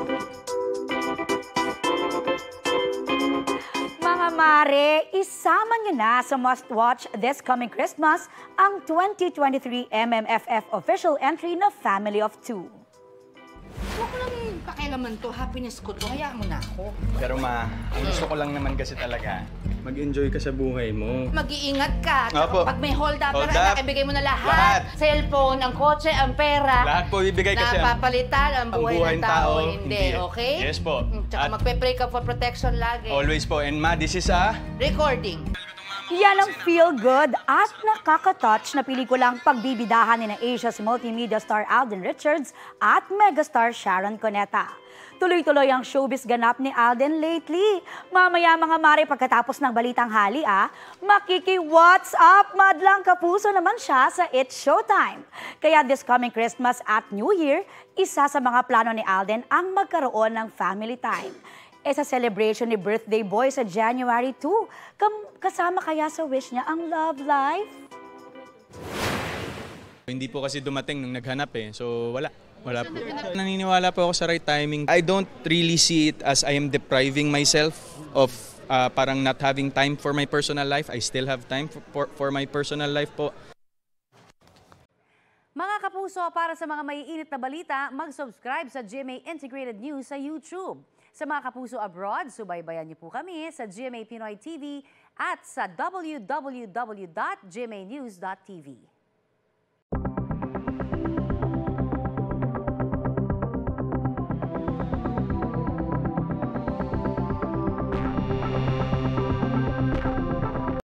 Mga mare, isama niyo na sa must-watch this coming Christmas ang 2023 MMFF official entry na Family of Two. Huwag ko lang pakialaman to, happiness ko to, hayaan mo na ako. Pero ma, ang gusto ko lang naman kasi talaga, mag-enjoy ka sa buhay mo. Mag-iingat ka. Opo. Pag may hold up, Hold na up. ibigay mo na lahat. Lahat. Cellphone, ang kotse, ang pera. Lahat po ibigay kasi Napapalitan ang buhay ng tao. Hindi, okay? Yes po. Tsaka At magpe-pray ka for protection lagi. always po. And ma, this is a... Recording. Yan ang feel-good at nakaka-touch na pelikulang pagbibidahan ni na Asia's multimedia star Alden Richards at megastar Sharon Cuneta. Tuloy-tuloy ang showbiz ganap ni Alden lately. Mamaya mga mare pagkatapos ng balitang hali makiki-what's up madlang kapuso naman siya sa It's Showtime. Kaya this coming Christmas at New Year, isa sa mga plano ni Alden ang magkaroon ng family time. Sa celebration ni birthday boy sa January 2, kasama kaya sa wish niya ang love life? Hindi po kasi dumating nung naghanap so wala. Wala po. Naniniwala po ako sa right timing. I don't really see it as I am depriving myself of parang not having time for my personal life. I still have time for my personal life po. Mga kapuso, para sa mga maiinit na balita, mag-subscribe sa GMA Integrated News sa YouTube. Sa mga kapuso abroad, subaybayan niyo po kami sa GMA Pinoy TV at sa www.gmanews.tv.